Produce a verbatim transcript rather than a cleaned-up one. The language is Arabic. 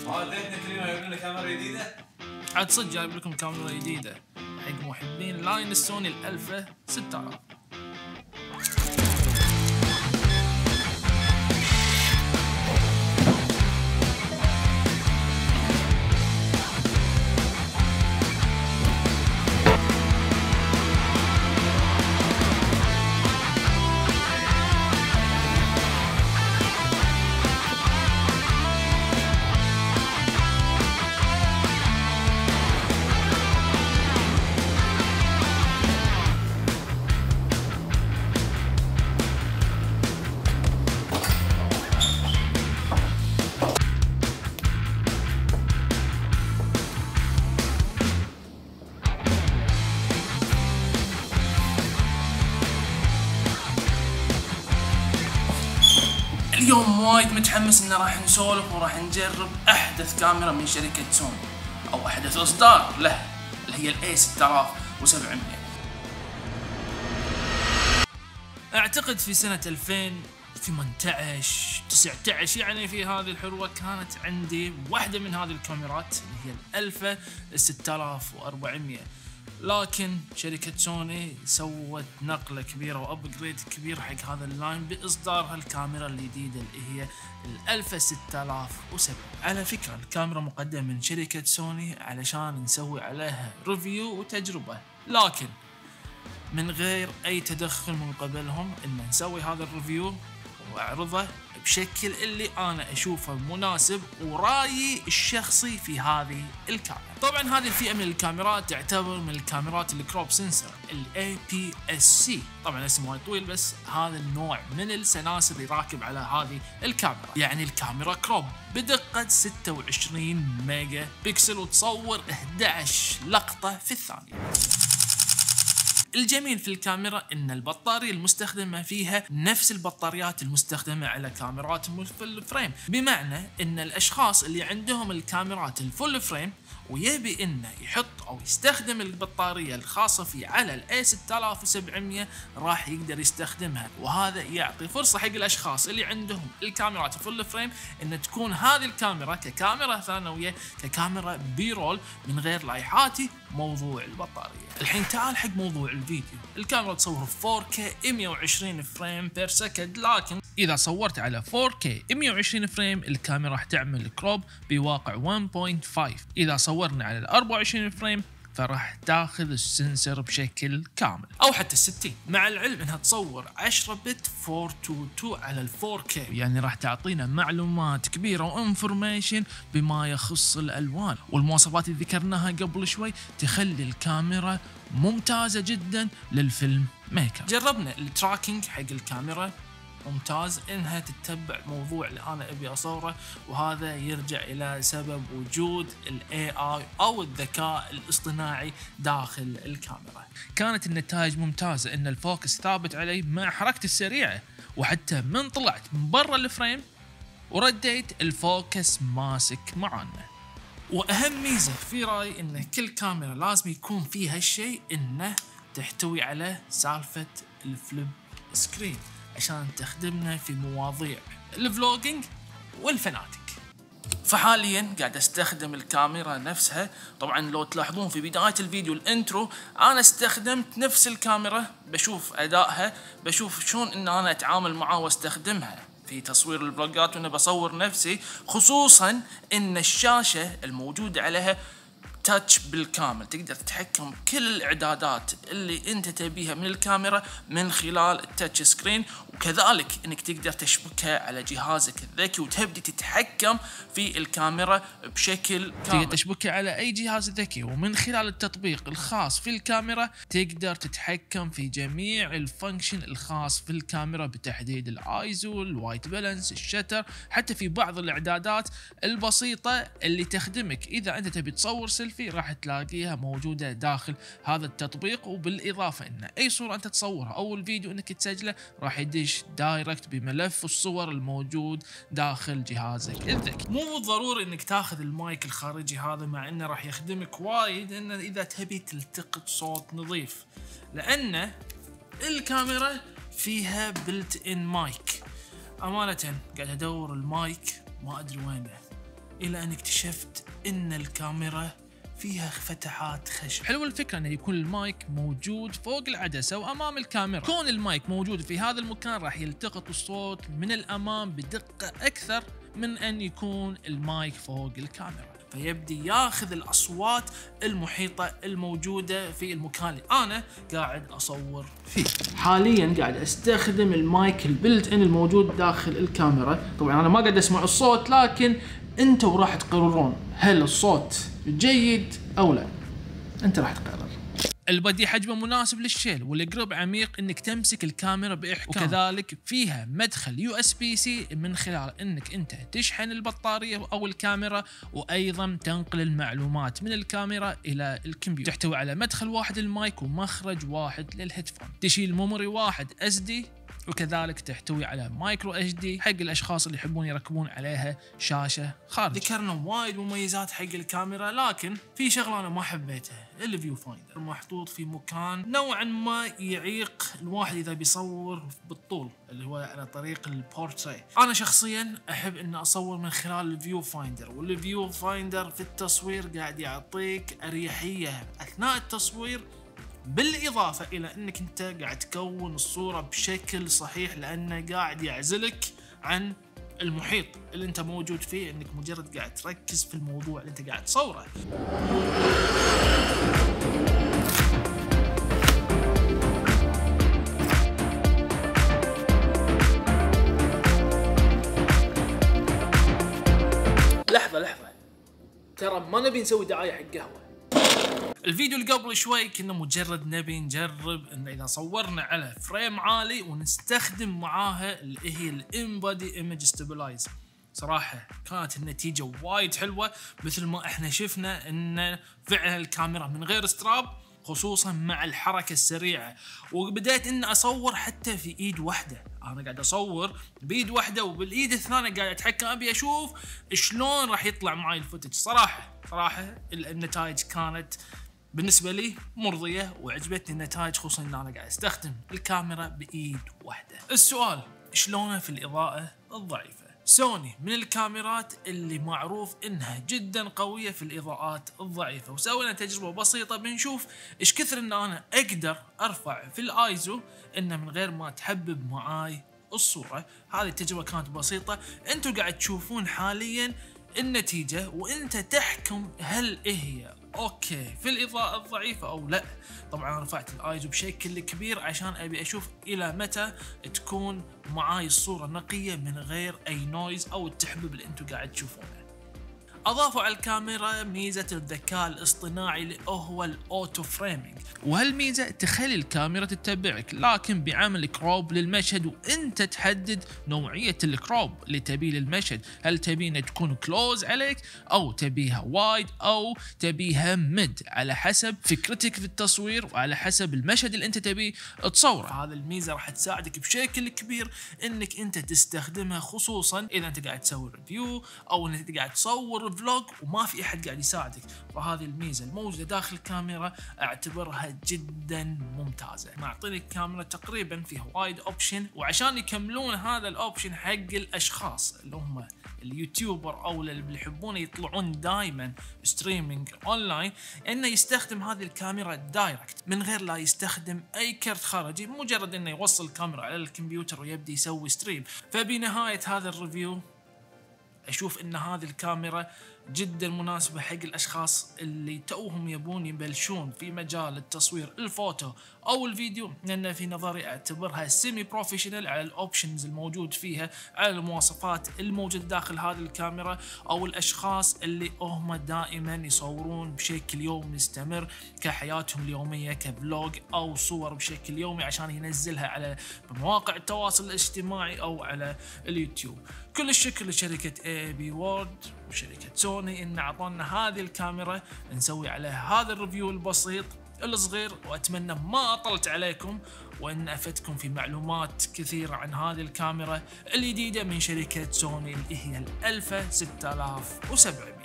والدتنا كل يوم يجيب لنا كاميرا جديده. عاد صدق جايب لكم كاميرا جديده حق محبين لاين السوني الألفا ستة آلاف. اليوم وايد متحمس ان راح نسولف وراح نجرب احدث كاميرا من شركة سوني او احدث اصدار له اللي هي الاي ستة آلاف وسبعمية. اعتقد في سنة ألفين وثمانية عشر تسعة عشر يعني في هذه الحروة كانت عندي واحدة من هذه الكاميرات اللي هي الألفا ستة آلاف وأربعمية، لكن شركة سوني سوت نقلة كبيرة وابجريد كبير حق هذا اللاين باصدارها الكاميرا الجديدة اللي هي الألفا ستة آلاف وسبعمية. على فكرة الكاميرا مقدمة من شركة سوني علشان نسوي عليها ريفيو وتجربة، لكن من غير اي تدخل من قبلهم ان نسوي هذا الريفيو واعرضه بشكل اللي انا اشوفه مناسب ورايي الشخصي في هذه الكاميرا. طبعا هذه الفئة من الكاميرات تعتبر من الكاميرات الكروب سنسر ال إيه بي إس سي، طبعا اسمه وايد طويل بس هذا النوع من السناسر اللي راكب على هذه الكاميرا، يعني الكاميرا كروب بدقة ستة وعشرين ميجا بكسل وتصور أحد عشر لقطة في الثانية. الجميل في الكاميرا ان البطارية المستخدمة فيها نفس البطاريات المستخدمة على كاميرات الفول فريم، بمعنى ان الاشخاص اللي عندهم الكاميرات الفول فريم ويبي انه يحط او يستخدم البطارية الخاصة فيه على الاي ستة آلاف وسبعمية راح يقدر يستخدمها، وهذا يعطي فرصة حق الاشخاص اللي عندهم الكاميرات الفول فريم ان تكون هذه الكاميرا ككاميرا ثانوية ككاميرا بيرول من غير لايحاتي موضوع البطارية. الحين تعال حق موضوع الفيديو. الكاميرا تصور فور كي مية وعشرين فريم بير سكند، لكن اذا صورت على فور كي مية وعشرين فريم الكاميرا راح تعمل كروب بواقع واحد فاصلة خمسة. اذا صورنا على أربعة وعشرين فريم فراح تاخذ السنسر بشكل كامل او حتى الستين، مع العلم انها تصور عشرة بت أربعمية واثنين وعشرين على ال فور كي، يعني راح تعطينا معلومات كبيره وانفورميشن بما يخص الالوان والمواصفات اللي ذكرناها قبل شوي تخلي الكاميرا ممتازه جدا للفيلم ميكر. جربنا التراكنج حق الكاميرا ممتاز انها تتبع موضوع اللي انا ابي اصوره، وهذا يرجع الى سبب وجود الاي اي او الذكاء الاصطناعي داخل الكاميرا. كانت النتائج ممتازة ان الفوكس ثابت علي مع حركتي السريعة، وحتى من طلعت من برا الفريم ورديت الفوكس ماسك معانا. واهم ميزة في رايي ان كل كاميرا لازم يكون فيها الشيء انه تحتوي على سالفة الفليب سكرين عشان تخدمنا في مواضيع الفلوجينج والفناتك. فحاليا قاعد استخدم الكاميرا نفسها. طبعا لو تلاحظون في بداية الفيديو الانترو انا استخدمت نفس الكاميرا، بشوف ادائها بشوف شلون ان انا اتعامل معها واستخدمها في تصوير الفلوجات وانا بصور نفسي، خصوصا ان الشاشة الموجودة عليها تاتش بالكامل، تقدر تتحكم بكل الاعدادات اللي انت تبيها من الكاميرا من خلال التاتش سكرين، وكذلك انك تقدر تشبكها على جهازك الذكي وتبدي تتحكم في الكاميرا بشكل كامل. تقدر تشبكها على اي جهاز ذكي، ومن خلال التطبيق الخاص في الكاميرا تقدر تتحكم في جميع الفانكشن الخاص في الكاميرا بتحديد الايزو، الوايت بالانس، الشتر، حتى في بعض الاعدادات البسيطة اللي تخدمك اذا انت تبي تصور سيلفي راح تلاقيها موجودة داخل هذا التطبيق. وبالإضافة إن أي صورة أنت تصورها أو الفيديو أنك تسجله راح يدش دايركت بملف الصور الموجود داخل جهازك الذكي. مو بالضروري إنك تاخذ المايك الخارجي هذا، مع إنه راح يخدمك وايد إنه إذا تبي تلتقط صوت نظيف، لأن الكاميرا فيها بلت إن مايك. أمانة قاعد أدور المايك ما أدري وينه، الى ان اكتشفت ان الكاميرا فيها فتحات خشب. حلوه الفكره انه يكون المايك موجود فوق العدسه وامام الكاميرا. كون المايك موجود في هذا المكان راح يلتقط الصوت من الامام بدقه اكثر من ان يكون المايك فوق الكاميرا، فيبدي ياخذ الاصوات المحيطه الموجوده في المكان اللي انا قاعد اصور فيه. حاليا قاعد استخدم المايك البلت ان الموجود داخل الكاميرا. طبعا انا ما قاعد اسمع الصوت، لكن انتوا راح تقررون هل الصوت جيد او لا. انت راح تقرر. البدي حجمه مناسب للشيل، والقرب عميق انك تمسك الكاميرا باحكام، وكذلك فيها مدخل يو اس بي سي من خلال انك انت تشحن البطاريه او الكاميرا، وايضا تنقل المعلومات من الكاميرا الى الكمبيوتر. تحتوي على مدخل واحد للمايك ومخرج واحد للهيدفون. تشيل ميموري واحد اس دي، وكذلك تحتوي على مايكرو اتش دي حق الاشخاص اللي يحبون يركبون عليها شاشه خارج. ذكرنا وايد مميزات حق الكاميرا، لكن في شغله انا ما حبيتها، الفيو فايندر محطوط في مكان نوعا ما يعيق الواحد اذا بيصور بالطول، اللي هو على طريق البورتري. انا شخصيا احب ان اصور من خلال الفيو فايندر، والفيو فايندر في التصوير قاعد يعطيك اريحيه اثناء التصوير، بالإضافة إلى أنك أنت قاعد تكون الصورة بشكل صحيح، لأنه قاعد يعزلك عن المحيط اللي أنت موجود فيه، أنك مجرد قاعد تركز في الموضوع اللي أنت قاعد تصوره. لحظة لحظة، ترى ما نبي نسوي دعاية حق قهوة. الفيديو اللي قبل شوي كنا مجرد نبي نجرب ان اذا صورنا على فريم عالي ونستخدم معاها اللي هي الانبادي ايمج ستابلايزر. صراحة كانت النتيجة وايد حلوة، مثل ما احنا شفنا ان فعلا الكاميرا من غير ستراب، خصوصا مع الحركة السريعة. وبدأت ان اصور حتى في ايد واحدة، انا قاعد اصور بايد واحدة وبالايد الثانية قاعد اتحكم، ابي اشوف شلون راح يطلع معي الفوتج. صراحة صراحة النتائج كانت بالنسبة لي مرضية، وعجبتني النتائج، خصوصا ان انا قاعد استخدم الكاميرا بايد واحدة. السؤال، شلونه في الاضاءة الضعيفة؟ سوني من الكاميرات اللي معروف انها جدا قوية في الاضاءات الضعيفة، وسوينا تجربة بسيطة بنشوف ايش كثر ان انا اقدر ارفع في الايزو انه من غير ما تحبب معاي الصورة. هذه التجربة كانت بسيطة، انتوا قاعد تشوفون حاليا النتيجة، وانت تحكم هل هي اوكي في الاضاءة الضعيفة او لا. طبعا انا رفعت الايزو بشكل كبير عشان ابي اشوف الى متى تكون معاي الصورة نقية من غير اي نويز او التحبب اللي انتم قاعد تشوفونه. اضافوا على الكاميرا ميزة الذكاء الاصطناعي اللي هو الاوتو فريمينج، وهالميزة تخلي الكاميرا تتبعك لكن بعمل كروب للمشهد، وانت تحدد نوعية الكروب اللي تبيه للمشهد، هل تبينها تكون كلوز عليك او تبيها وايد او تبيها ميد، على حسب فكرتك في التصوير وعلى حسب المشهد اللي انت تبيه تصوره. هذه الميزة راح تساعدك بشكل كبير انك انت تستخدمها، خصوصا اذا انت قاعد تسوي ريفيو او انت قاعد تصور فلوج وما في احد قاعد يساعدك. فهذه الميزه الموجوده داخل الكاميرا اعتبرها جدا ممتازه. معطيني الكاميرا تقريبا فيها وايد اوبشن، وعشان يكملون هذا الاوبشن حق الاشخاص اللي هم اليوتيوبر او اللي يحبون يطلعون دائما ستريمينج اونلاين، انه يستخدم هذه الكاميرا دايركت من غير لا يستخدم اي كرت خارجي، مجرد انه يوصل الكاميرا على الكمبيوتر ويبدي يسوي ستريم. فبنهايه هذا الريفيو اشوف ان هذه الكاميرا جدا مناسبة حق الاشخاص اللي توهم يبون يبلشون في مجال التصوير الفوتو او الفيديو، لان في نظري اعتبرها سيمي بروفيشنال على الاوبشنز الموجود فيها، على المواصفات الموجودة داخل هذه الكاميرا، او الاشخاص اللي هم دائما يصورون بشكل يومي مستمر كحياتهم اليومية كفلوج او صور بشكل يومي عشان ينزلها على مواقع التواصل الاجتماعي او على اليوتيوب. كل الشكر لشركة اي بي وورد وشركة سوني ان اعطونا هذه الكاميرا نسوي عليها هذا الريفيو البسيط الصغير، واتمنى ما اطلت عليكم وان افدتكم في معلومات كثيرة عن هذه الكاميرا الجديدة من شركة سوني اللي هي الالفا ستة آلاف وسبعمية.